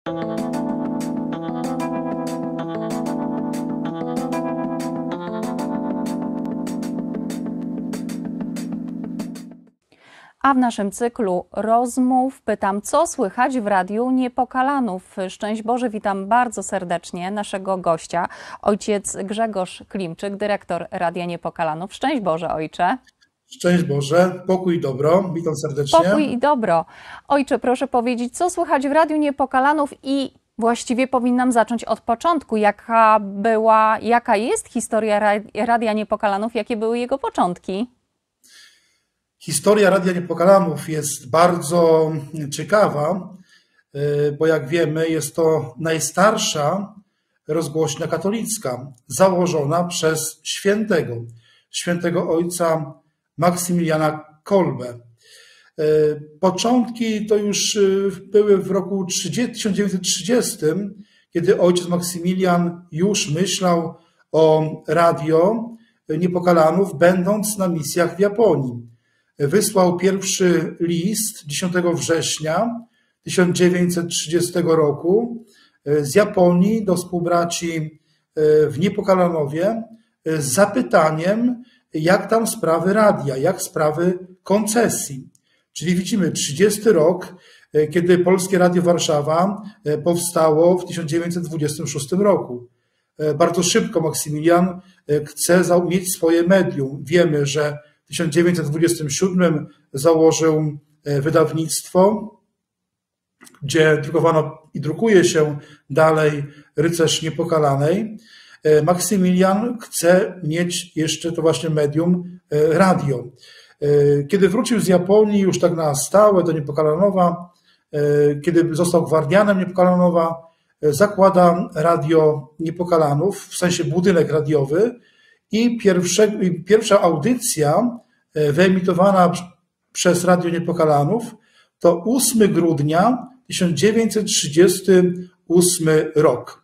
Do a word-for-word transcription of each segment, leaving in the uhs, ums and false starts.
A w naszym cyklu rozmów pytam, co słychać w Radiu Niepokalanów. Szczęść Boże, witam bardzo serdecznie naszego gościa, ojciec Grzegorz Klimczyk, dyrektor Radia Niepokalanów. Szczęść Boże, ojcze. Szczęść Boże, pokój i dobro, witam serdecznie. Pokój i dobro. Ojcze, proszę powiedzieć, co słychać w Radiu Niepokalanów i właściwie powinnam zacząć od początku. Jaka była, jaka jest historia Radia Niepokalanów, jakie były jego początki? Historia Radia Niepokalanów jest bardzo ciekawa, bo jak wiemy, jest to najstarsza rozgłośnia katolicka, założona przez świętego, świętego ojca Maksymiliana Kolbę. Początki to już były w roku tysiąc dziewięćset trzydziestym, kiedy ojciec Maksymilian już myślał o Radio Niepokalanów, będąc na misjach w Japonii. Wysłał pierwszy list dziesiątego września tysiąc dziewięćset trzydziestego roku z Japonii do współbraci w Niepokalanowie z zapytaniem, jak tam sprawy radia, jak sprawy koncesji. Czyli widzimy trzydziesty rok, kiedy Polskie Radio Warszawa powstało w tysiąc dziewięćset dwudziestym szóstym roku. Bardzo szybko Maksymilian chce mieć swoje medium. Wiemy, że w tysiąc dziewięćset dwudziestym siódmym założył wydawnictwo, gdzie drukowano i drukuje się dalej Rycerz Niepokalanej. Maksymilian chce mieć jeszcze to właśnie medium radio. Kiedy wrócił z Japonii już tak na stałe do Niepokalanowa, kiedy został gwardianem Niepokalanowa, zakłada Radio Niepokalanów, w sensie budynek radiowy, i pierwsze, pierwsza audycja wyemitowana przez Radio Niepokalanów to ósmego grudnia tysiąc dziewięćset trzydziesty ósmy rok.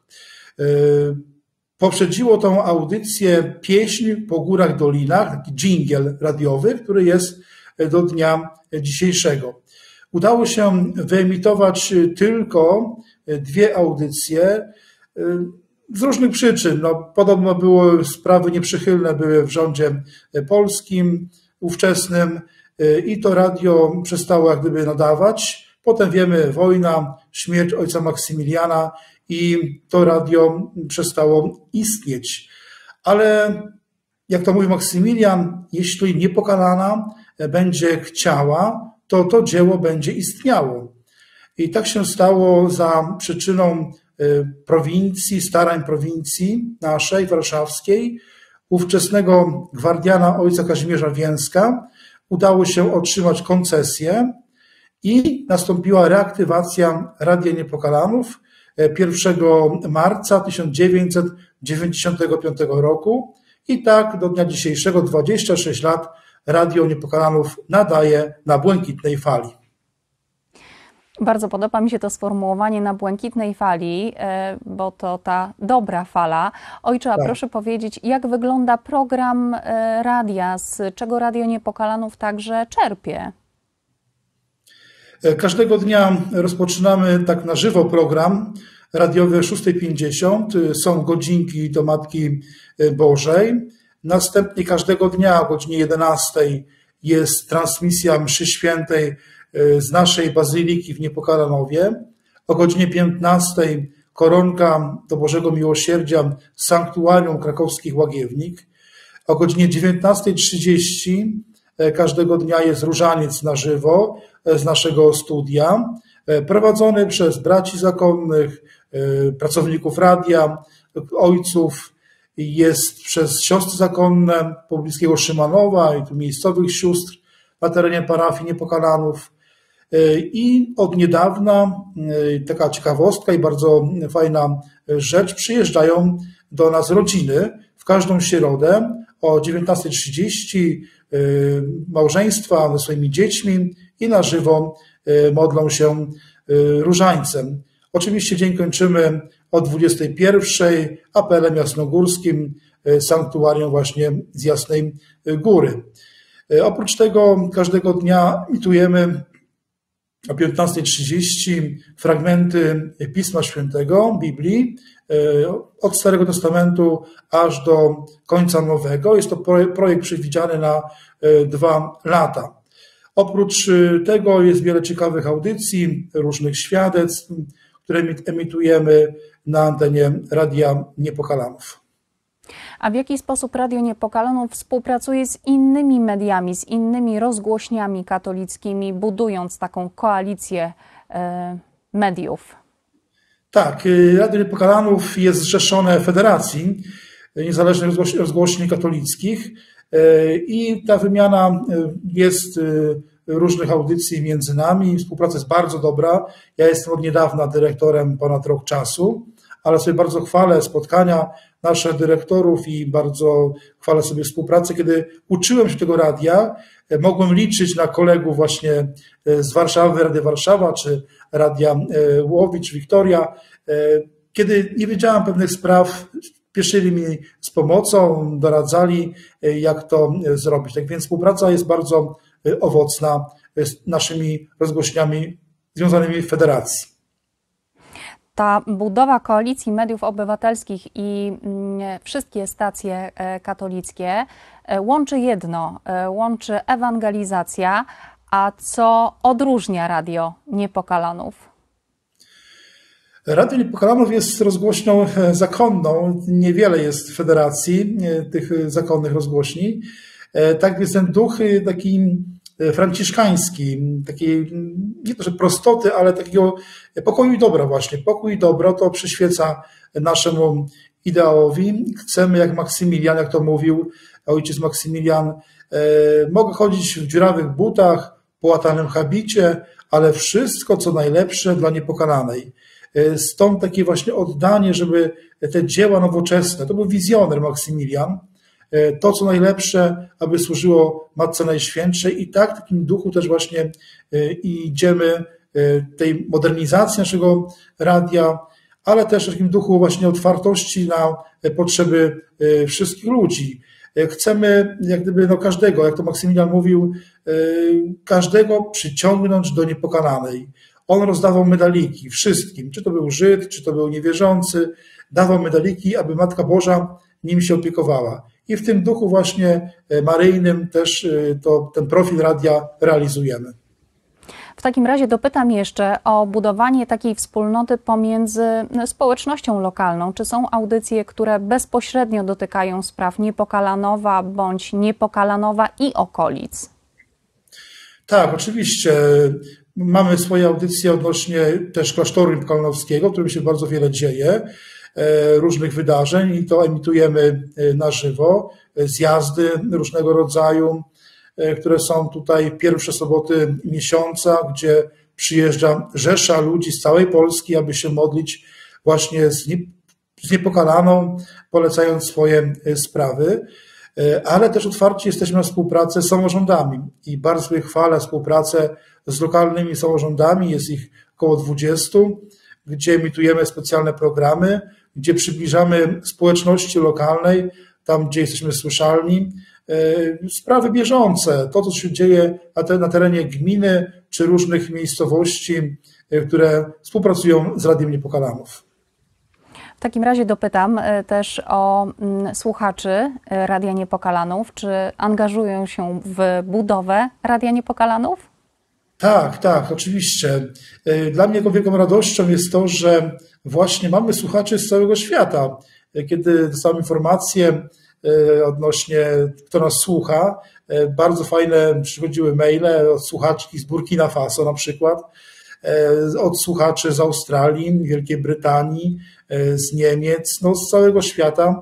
Poprzedziło tą audycję pieśń po górach, dolinach, taki dżingiel radiowy, który jest do dnia dzisiejszego. Udało się wyemitować tylko dwie audycje z różnych przyczyn. No, podobno były sprawy nieprzychylne były w rządzie polskim ówczesnym i to radio przestało jak gdyby nadawać. Potem wiemy, wojna, śmierć ojca Maksymiliana i to radio przestało istnieć. Ale jak to mówi Maksymilian, jeśli Niepokalana będzie chciała, to to dzieło będzie istniało. I tak się stało za przyczyną prowincji, starań prowincji naszej, warszawskiej, ówczesnego gwardiana ojca Kazimierza Więcka. Udało się otrzymać koncesję i nastąpiła reaktywacja Radia Niepokalanów pierwszego marca tysiąc dziewięćset dziewięćdziesiątego piątego roku i tak do dnia dzisiejszego, dwadzieścia sześć lat, Radio Niepokalanów nadaje na błękitnej fali. Bardzo podoba mi się to sformułowanie na błękitnej fali, bo to ta dobra fala. Ojcze, a tak. Proszę powiedzieć, jak wygląda program radia, z czego Radio Niepokalanów także czerpie? Każdego dnia rozpoczynamy tak na żywo program radiowy o szósta pięćdziesiąt. Są godzinki do Matki Bożej. Następnie każdego dnia o godzinie jedenastej jest transmisja mszy świętej z naszej bazyliki w Niepokalanowie. O godzinie piętnastej koronka do Bożego Miłosierdzia z sanktuarium krakowskich Łagiewnik. O godzinie dziewiętnastej trzydzieści każdego dnia jest różaniec na żywo z naszego studia, prowadzony przez braci zakonnych, pracowników radia, ojców, jest przez siostry zakonne pobliskiego Szymanowa i tu miejscowych sióstr na terenie parafii Niepokalanów. I od niedawna, taka ciekawostka i bardzo fajna rzecz, przyjeżdżają do nas rodziny w każdą środę o dziewiętnastej trzydzieści, małżeństwa ze swoimi dziećmi i na żywo modlą się różańcem. Oczywiście dzień kończymy o dwudziestej pierwszej apelem jasnogórskim, sanktuarium właśnie z Jasnej Góry. Oprócz tego każdego dnia emitujemy o piętnasta trzydzieści fragmenty Pisma Świętego, Biblii, od Starego Testamentu aż do końca Nowego. Jest to projekt przewidziany na dwa lata. Oprócz tego jest wiele ciekawych audycji, różnych świadectw, które emitujemy na antenie Radia Niepokalanów. A w jaki sposób Radio Niepokalanów współpracuje z innymi mediami, z innymi rozgłośniami katolickimi, budując taką koalicję e, mediów? Tak, Radio Niepokalanów jest zrzeszone w Federacji Niezależnych Rozgłośni Katolickich i ta wymiana jest różnych audycji między nami. Współpraca jest bardzo dobra. Ja jestem od niedawna dyrektorem, ponad rok czasu, ale sobie bardzo chwalę spotkania naszych dyrektorów i bardzo chwalę sobie współpracę. Kiedy uczyłem się tego radia, mogłem liczyć na kolegów właśnie z Warszawy, Radia Warszawa, czy Radia Łowicz, Wiktoria. Kiedy nie wiedziałem pewnych spraw, spieszyli mi z pomocą, doradzali, jak to zrobić. Tak więc współpraca jest bardzo owocna z naszymi rozgłośniami związanymi w federacji. Ta budowa koalicji mediów obywatelskich i wszystkie stacje katolickie łączy jedno, łączy ewangelizacja, a co odróżnia Radio Niepokalanów? Radio Niepokalanów jest rozgłośnią zakonną. Niewiele jest w federacji tych zakonnych rozgłośni. Tak więc ten duch taki franciszkański, takiej nie to, że prostoty, ale takiego pokoju i dobra właśnie. Pokój i dobro to przyświeca naszemu ideałowi. Chcemy, jak Maksymilian, jak to mówił ojciec Maksymilian, mogę chodzić w dziurawych butach, połatanym habicie, ale wszystko, co najlepsze dla Niepokalanej. Stąd takie właśnie oddanie, żeby te dzieła nowoczesne, to był wizjoner Maksymilian, to, co najlepsze, aby służyło Matce Najświętszej i tak w takim duchu też właśnie idziemy tej modernizacji naszego radia, ale też w takim duchu właśnie otwartości na potrzeby wszystkich ludzi. Chcemy jak gdyby no każdego, jak to Maksymilian mówił, każdego przyciągnąć do Niepokalanej. On rozdawał medaliki wszystkim, czy to był Żyd, czy to był niewierzący, dawał medaliki, aby Matka Boża nim się opiekowała. I w tym duchu właśnie maryjnym też to, ten profil radia realizujemy. W takim razie dopytam jeszcze o budowanie takiej wspólnoty pomiędzy społecznością lokalną. Czy są audycje, które bezpośrednio dotykają spraw Niepokalanowa bądź Niepokalanowa i okolic? Tak, oczywiście. Mamy swoje audycje odnośnie też klasztoru niepokalanowskiego, w którym się bardzo wiele dzieje, różnych wydarzeń i to emitujemy na żywo. Zjazdy różnego rodzaju, które są tutaj pierwsze soboty miesiąca, gdzie przyjeżdża rzesza ludzi z całej Polski, aby się modlić właśnie z, nie, z Niepokalaną, polecając swoje sprawy. Ale też otwarci jesteśmy na współpracę z samorządami i bardzo sobie chwalę współpracę z lokalnymi samorządami, jest ich około dwudziestu, gdzie emitujemy specjalne programy, gdzie przybliżamy społeczności lokalnej, tam gdzie jesteśmy słyszalni, sprawy bieżące, to co się dzieje na terenie gminy czy różnych miejscowości, które współpracują z Radiem Niepokalanów. W takim razie dopytam też o słuchaczy Radia Niepokalanów. Czy angażują się w budowę Radia Niepokalanów? Tak, tak, oczywiście. Dla mnie wielką radością jest to, że właśnie mamy słuchaczy z całego świata. Kiedy dostałem informację odnośnie, kto nas słucha, bardzo fajne przychodziły maile od słuchaczki z Burkina Faso na przykład, od słuchaczy z Australii, Wielkiej Brytanii, z Niemiec, no z całego świata,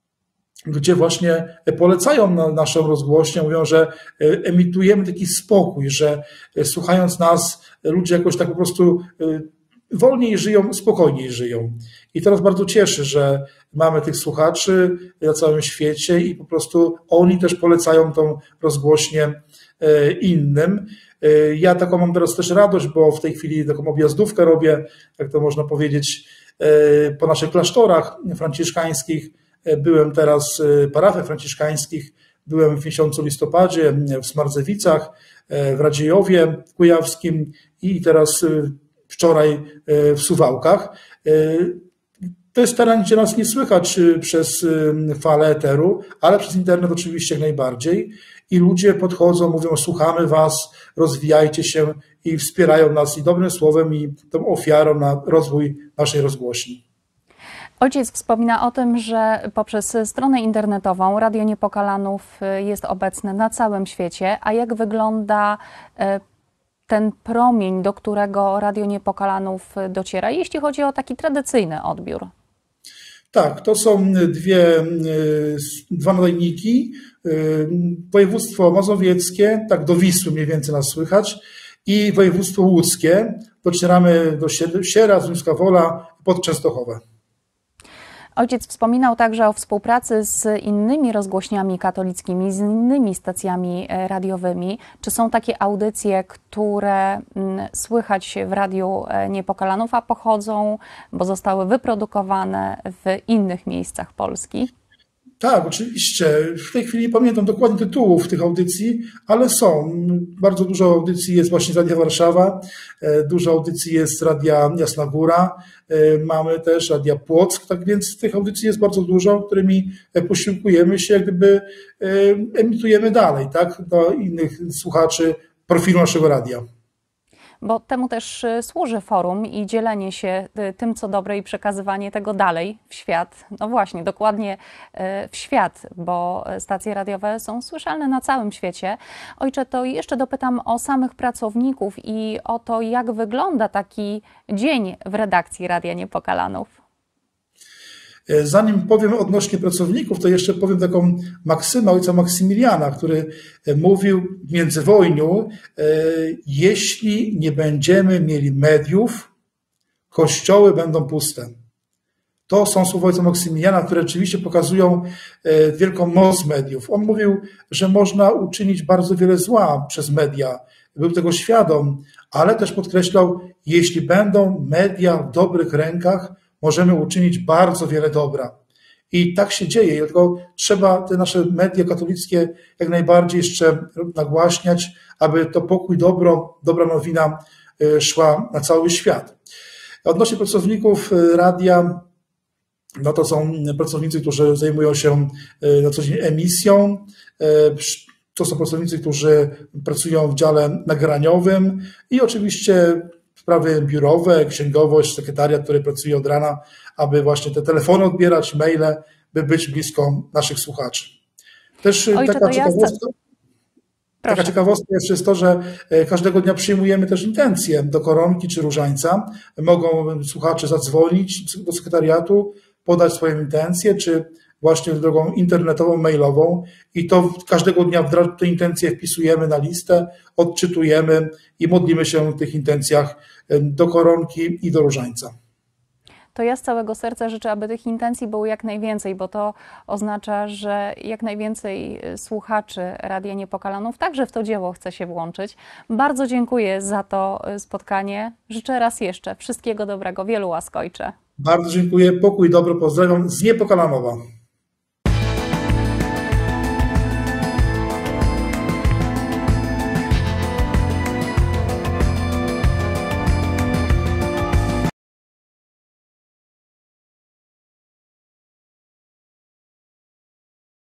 gdzie właśnie polecają naszą rozgłośnię, mówią, że emitujemy taki spokój, że słuchając nas ludzie jakoś tak po prostu wolniej żyją, spokojniej żyją. I teraz bardzo cieszy, że mamy tych słuchaczy na całym świecie i po prostu oni też polecają tą rozgłośnię innym. Ja taką mam teraz też radość, bo w tej chwili taką objazdówkę robię, jak to można powiedzieć, po naszych klasztorach franciszkańskich. Byłem teraz w parafiach franciszkańskich byłem w miesiącu listopadzie w Smardzewicach, w Radziejowie Kujawskim i teraz wczoraj w Suwałkach. To jest teren, gdzie nas nie słychać przez falę eteru, ale przez internet oczywiście jak najbardziej. I ludzie podchodzą, mówią, słuchamy was, rozwijajcie się i wspierają nas i dobrym słowem, i tą ofiarą na rozwój naszej rozgłośni. Ojciec wspomina o tym, że poprzez stronę internetową Radio Niepokalanów jest obecne na całym świecie. A jak wygląda ten promień, do którego Radio Niepokalanów dociera, jeśli chodzi o taki tradycyjny odbiór? Tak, to są dwie, dwa nadajniki. Województwo mazowieckie, tak do Wisły mniej więcej nas słychać, i województwo łódzkie. Docieramy do Sieradz, Zduńska Wola, pod Częstochowę. Ojciec wspominał także o współpracy z innymi rozgłośniami katolickimi, z innymi stacjami radiowymi. Czy są takie audycje, które słychać w Radiu Niepokalanów, a pochodzą, bo zostały wyprodukowane w innych miejscach Polski? Tak, oczywiście. W tej chwili nie pamiętam dokładnie tytułów tych audycji, ale są. Bardzo dużo audycji jest właśnie z Radia Warszawa, dużo audycji jest z Radia Jasna Góra, mamy też Radia Płock, tak więc tych audycji jest bardzo dużo, którymi posiłkujemy się, jak gdyby emitujemy dalej, tak, do innych słuchaczy profilu naszego radia. Bo temu też służy forum i dzielenie się tym, co dobre, i przekazywanie tego dalej w świat. No właśnie, dokładnie w świat, bo stacje radiowe są słyszalne na całym świecie. Ojcze, to jeszcze dopytam o samych pracowników i o to, jak wygląda taki dzień w redakcji Radia Niepokalanów. Zanim powiem odnośnie pracowników, to jeszcze powiem taką maksymę ojca Maksymiliana, który mówił w międzywojniu: jeśli nie będziemy mieli mediów, kościoły będą puste. To są słowa ojca Maksymiliana, które rzeczywiście pokazują wielką moc mediów. On mówił, że można uczynić bardzo wiele zła przez media. Był tego świadom, ale też podkreślał, jeśli będą media w dobrych rękach, możemy uczynić bardzo wiele dobra. I tak się dzieje, tylko trzeba te nasze media katolickie jak najbardziej jeszcze nagłaśniać, aby to pokój, dobro, dobra nowina szła na cały świat. Odnośnie pracowników radia, no to są pracownicy, którzy zajmują się na co dzień emisją. To są pracownicy, którzy pracują w dziale nagraniowym i oczywiście sprawy biurowe, księgowość, sekretariat, który pracuje od rana, aby właśnie te telefony odbierać, maile, by być blisko naszych słuchaczy. Też Ojcze, taka, to ciekawostka, ja taka ciekawostka jeszcze jest to, że każdego dnia przyjmujemy też intencje do koronki czy różańca. Mogą słuchacze zadzwonić do sekretariatu, podać swoje intencje, czy właśnie drogą internetową, mailową, i to każdego dnia te intencje wpisujemy na listę, odczytujemy i modlimy się w tych intencjach do koronki i do różańca. To ja z całego serca życzę, aby tych intencji było jak najwięcej, bo to oznacza, że jak najwięcej słuchaczy Radia Niepokalanów także w to dzieło chce się włączyć. Bardzo dziękuję za to spotkanie. Życzę raz jeszcze wszystkiego dobrego, wielu łask, ojcze. Bardzo dziękuję, pokój, dobro, pozdrawiam z Niepokalanowa.